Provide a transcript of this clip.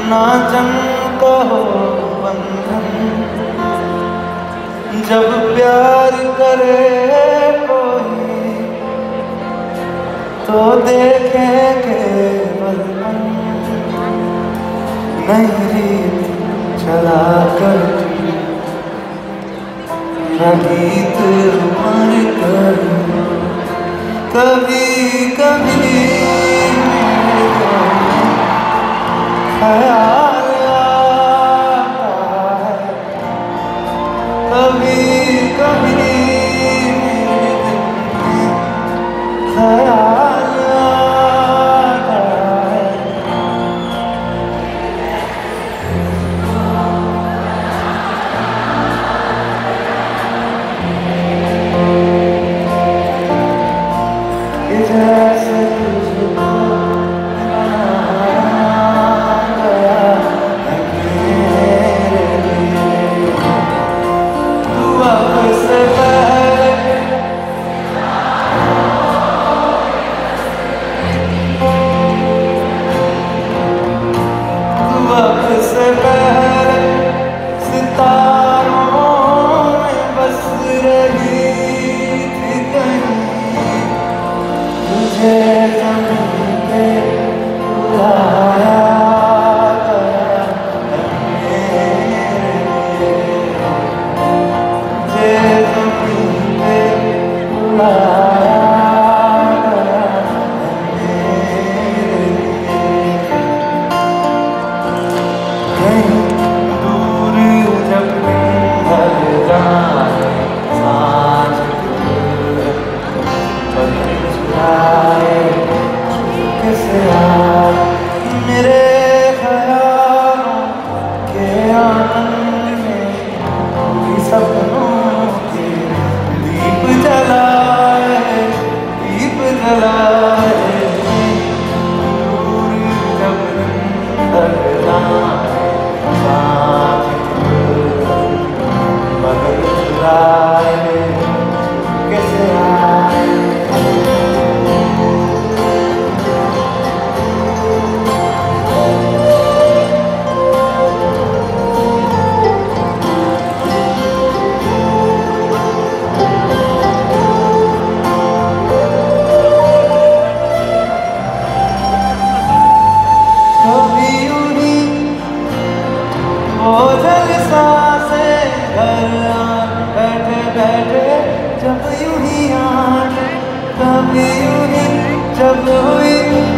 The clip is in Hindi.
ना जंग का हो बंधन, जब प्यार करे कोई तो देखे केवल मन, नहीं रीत चला कर गीत मर कर। कभी कभी ख्याल आता है, कभी कभी मेरे दिल में ख्याल आता है। जैसे तुझको से पहले सितारों में बस रही थी कहीं, तुझे ज़मीन पे बुलाया गया है मेरे लिए, तुझे ज़मीन पे बुलाया गया है मेरे लिए। कहीं दूर जब ढल जाए सांझ चुराए चुपके से आए मेरे ख्यालों के आंगन में, कोई सपनों के दीप जलाए, दीप जलाए। दूर जब ढल जाए बगल चुराए कैसे आए। कभी यूं ही वो जलसा से घर बैठे बैठे जब यूं ही आए, कभी यूं ही जब हुई